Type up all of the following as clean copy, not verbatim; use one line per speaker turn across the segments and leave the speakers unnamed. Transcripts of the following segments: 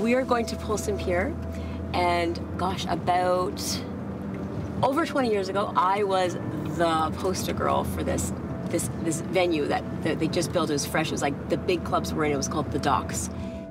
We are going to Polson Pier, and gosh, about over 20 years ago, I was the poster girl for this venue that they just built. It was fresh. It was like the big clubs were in. It was called the Docks.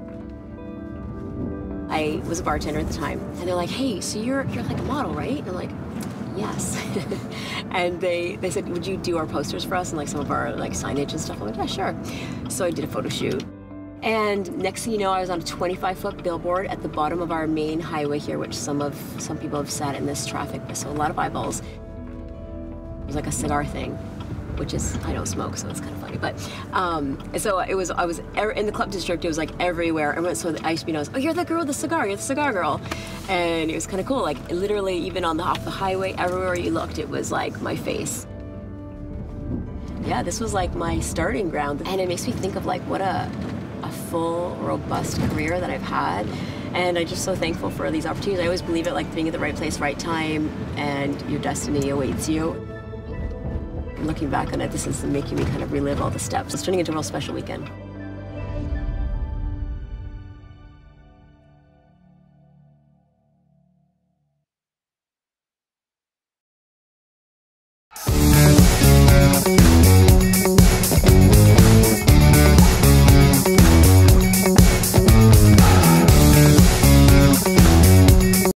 I was a bartender at the time, and they're like, "Hey, so you're like a model, right?" And I'm like, "Yes." And they said, "Would you do our posters for us and like some of our like signage and stuff?" I'm like, "Yeah, sure." So I did a photo shoot. And next thing you know, I was on a 25-foot billboard at the bottom of our main highway here, which some people have sat in this traffic, so a lot of eyeballs. It was like a cigar thing, which is, I don't smoke, so it's kind of funny. But and so I was in the club district. It was like everywhere. And so I used to be known as, "Oh, you're the girl with the cigar. You're the cigar girl," and it was kind of cool. Like literally, even off the highway, everywhere you looked, it was like my face. Yeah, this was like my starting ground, and it makes me think of like what a full, robust career that I've had, and I'm just so thankful for these opportunities. I always believe it, like being at the right place, right time, and your destiny awaits you. Looking back on it, this is making me kind of relive all the steps. It's turning into a real special weekend.